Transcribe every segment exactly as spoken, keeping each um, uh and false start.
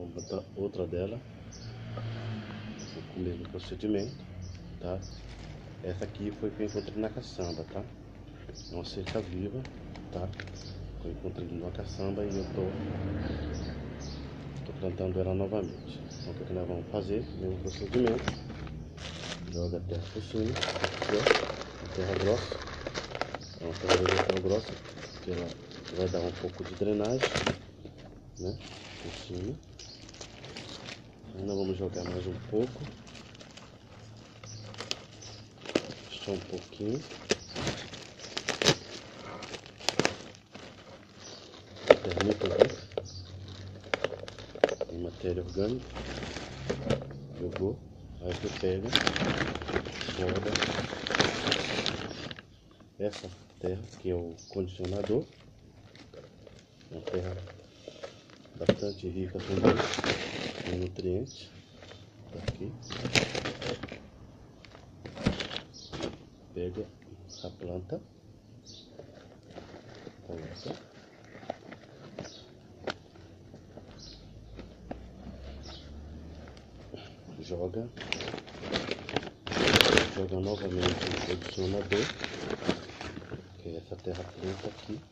botar outra dela com o mesmo procedimento, tá? Essa aqui foi que eu encontrei na caçamba, tá? É uma cerca viva, tá? Eu encontrei numa caçamba e eu tô, tô plantando ela novamente. Então o que, que nós vamos fazer? Mesmo procedimento. Joga a terra por cima, aqui, ó, a terra grossa. É uma terra vegetal grossa, que ela vai dar um pouco de drenagem, né? Por cima. Ainda vamos jogar mais um pouco. Só um pouquinho. Termita aqui. Tem matéria orgânica. Jogou. Aí você pega, joga essa terra, que é o condicionador. Uma terra bastante rica também em nutrientes. Aqui. Pega a planta, coloca, joga, joga novamente o condicionador, que é essa terra preta aqui.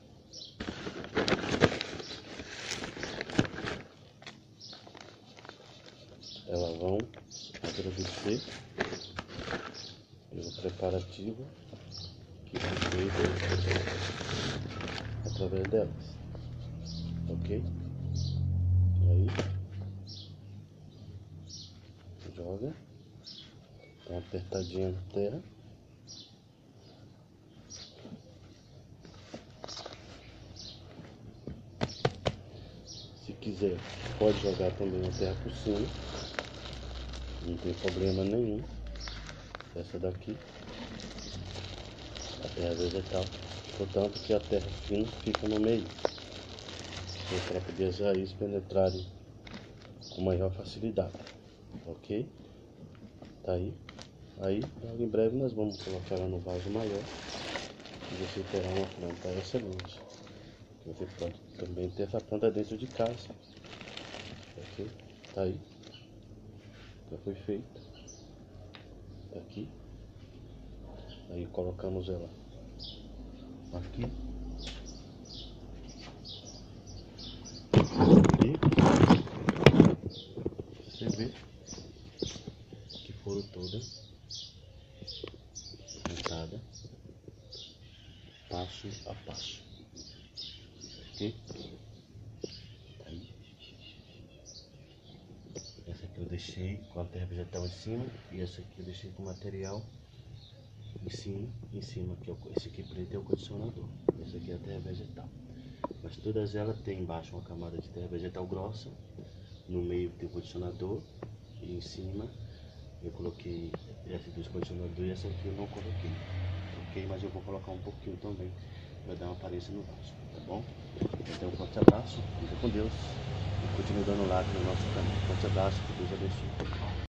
Elas vão agradecer pelo preparativo que foi feito através delas, ok? E aí, joga, dá uma apertadinha na terra. Se quiser, pode jogar também a terra por cima, não tem problema nenhum. Essa daqui, a terra vegetal, portanto que a terra fina fica no meio, para poder as raízes penetrarem com maior facilidade, ok? Tá aí. Aí, logo em breve nós vamos colocar ela no vaso maior e você terá uma planta excelente. Você pode também ter essa planta dentro de casa, ok? Tá aí. Já foi feito. Aqui. Aí colocamos ela aqui. E você vê que foram todas montadas passo a passo. Ok? Tá aí. Essa aqui eu deixei com a terra vegetal em cima e essa aqui eu deixei com material em cima, em cima aqui, esse aqui preto é o condicionador, esse aqui é a terra vegetal. Mas todas elas têm embaixo uma camada de terra vegetal grossa, no meio tem o condicionador e em cima eu coloquei essa dos condicionadores e essa aqui eu não coloquei, ok? Mas eu vou colocar um pouquinho também para dar uma aparência no vaso, tá bom? Então um forte abraço, fica com Deus e continue dando like no nosso canal. Forte abraço, que Deus abençoe.